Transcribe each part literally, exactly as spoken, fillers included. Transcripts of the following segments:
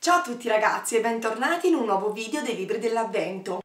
Ciao a tutti ragazzi e bentornati in un nuovo video dei libri dell'avvento.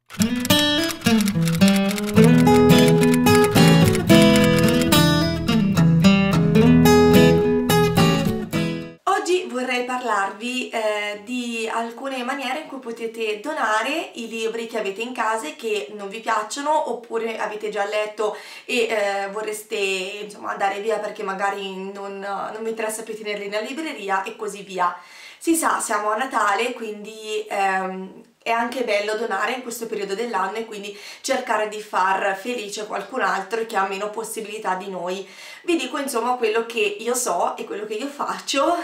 Oggi vorrei parlarvi eh, di alcune maniere in cui potete donare i libri che avete in casa e che non vi piacciono, oppure avete già letto e eh, vorreste insomma andare via perché magari non, non vi interessa più tenerli nella libreria e così via. Si sa, siamo a Natale, quindi ehm, è anche bello donare in questo periodo dell'anno e quindi cercare di far felice qualcun altro che ha meno possibilità di noi. Vi dico insomma quello che io so e quello che io faccio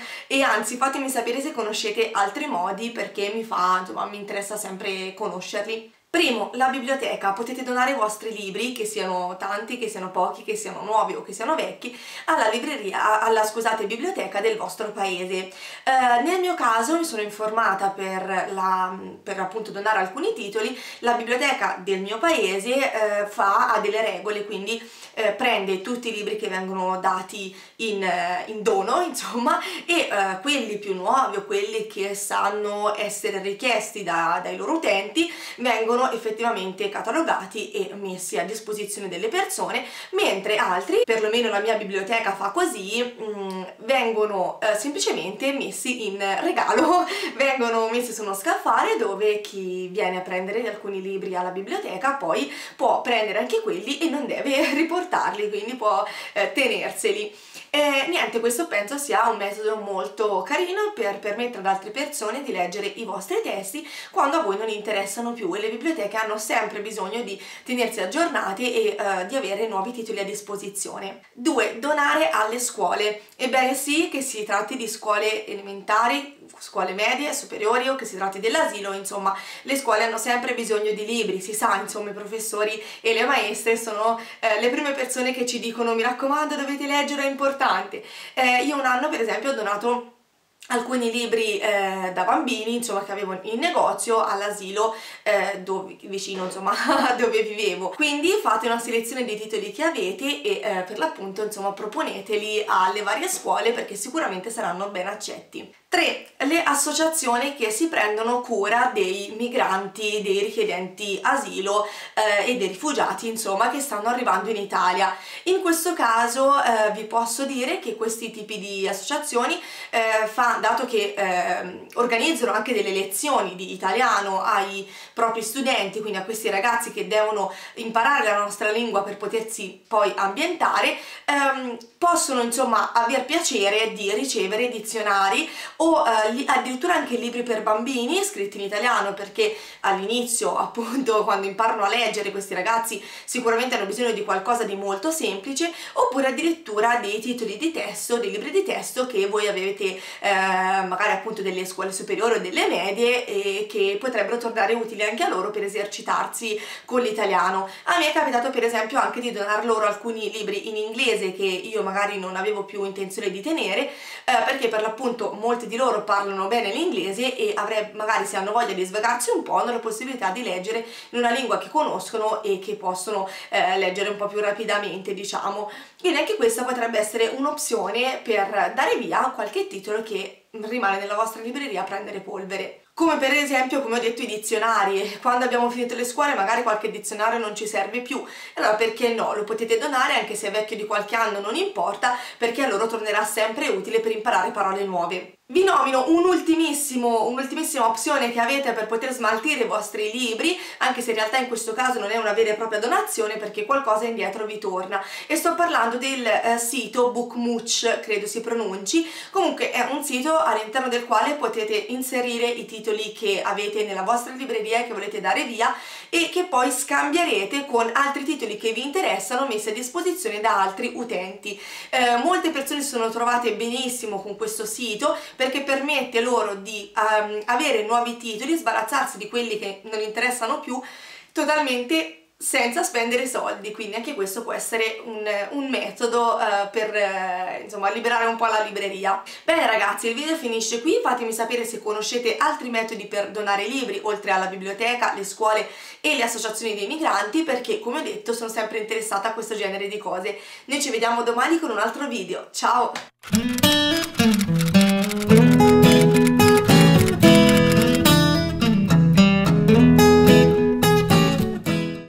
e anzi fatemi sapere se conoscete altri modi, perché mi fa, insomma, mi interessa sempre conoscerli. Primo, la biblioteca. Potete donare i vostri libri, che siano tanti, che siano pochi, che siano nuovi o che siano vecchi, alla libreria, alla scusate, biblioteca del vostro paese. Eh, nel mio caso mi sono informata per, la, per appunto donare alcuni titoli. La biblioteca del mio paese eh, fa, ha delle regole, quindi eh, prende tutti i libri che vengono dati in, eh, in dono, insomma, e eh, quelli più nuovi o quelli che sanno essere richiesti da, dai loro utenti vengono effettivamente catalogati e messi a disposizione delle persone, mentre altri, perlomeno la mia biblioteca fa così, mh, vengono eh, semplicemente messi in regalo, vengono messi su uno scaffale dove chi viene a prendere alcuni libri alla biblioteca poi può prendere anche quelli e non deve riportarli, quindi può eh, tenerseli. E niente, questo penso sia un metodo molto carino per permettere ad altre persone di leggere i vostri testi quando a voi non interessano più, e le biblioteche hanno sempre bisogno di tenersi aggiornati e uh, di avere nuovi titoli a disposizione. due. Donare alle scuole. Ebbene sì, che si tratti di scuole elementari, scuole medie, superiori o che si tratti dell'asilo, insomma le scuole hanno sempre bisogno di libri. Si sa, insomma, i professori e le maestre sono eh, le prime persone che ci dicono: mi raccomando, dovete leggere, è importante. Eh, io un anno per esempio ho donato alcuni libri eh, da bambini, insomma, che avevo in negozio all'asilo eh, dove, vicino, insomma, dove vivevo. Quindi fate una selezione dei titoli che avete e eh, per l'appunto, insomma, proponeteli alle varie scuole, perché sicuramente saranno ben accetti. tre. Le associazioni che si prendono cura dei migranti, dei richiedenti asilo eh, e dei rifugiati, insomma, che stanno arrivando in Italia. In questo caso eh, vi posso dire che questi tipi di associazioni, eh, fa, dato che eh, organizzano anche delle lezioni di italiano ai propri studenti, quindi a questi ragazzi che devono imparare la nostra lingua per potersi poi ambientare, ehm, possono insomma aver piacere di ricevere dizionari o eh, addirittura anche libri per bambini scritti in italiano, perché all'inizio, appunto, quando imparano a leggere, questi ragazzi sicuramente hanno bisogno di qualcosa di molto semplice, oppure addirittura dei titoli di testo, dei libri di testo che voi avete eh, magari appunto delle scuole superiori o delle medie e che potrebbero tornare utili anche a loro per esercitarsi con l'italiano. A me è capitato per esempio anche di donar loro alcuni libri in inglese che io magari non avevo più intenzione di tenere, eh, perché per l'appunto molti di loro parlano bene l'inglese e avrei, magari se hanno voglia di svagarsi un po', hanno la possibilità di leggere in una lingua che conoscono e che possono eh, leggere un po' più rapidamente, diciamo. Quindi anche questa potrebbe essere un'opzione per dare via qualche titolo che rimane nella vostra libreria a prendere polvere. Come per esempio, come ho detto, i dizionari. Quando abbiamo finito le scuole magari qualche dizionario non ci serve più, allora perché no? Lo potete donare, anche se è vecchio di qualche anno non importa, perché a loro tornerà sempre utile per imparare parole nuove. Vi nomino un ultimissimo, un'ultimissima opzione che avete per poter smaltire i vostri libri, anche se in realtà in questo caso non è una vera e propria donazione, perché qualcosa indietro vi torna, e sto parlando del eh, sito Bookmooch, credo si pronunci. Comunque è un sito all'interno del quale potete inserire i titoli che avete nella vostra libreria e che volete dare via e che poi scambierete con altri titoli che vi interessano messi a disposizione da altri utenti. Eh, molte persone si sono trovate benissimo con questo sito, perché permette loro di um, avere nuovi titoli, sbarazzarsi di quelli che non interessano più totalmente senza spendere soldi, quindi anche questo può essere un, un metodo uh, per uh, insomma liberare un po' la libreria. Bene ragazzi, il video finisce qui. Fatemi sapere se conoscete altri metodi per donare libri oltre alla biblioteca, le scuole e le associazioni dei migranti, perché come ho detto sono sempre interessata a questo genere di cose. Noi ci vediamo domani con un altro video, ciao!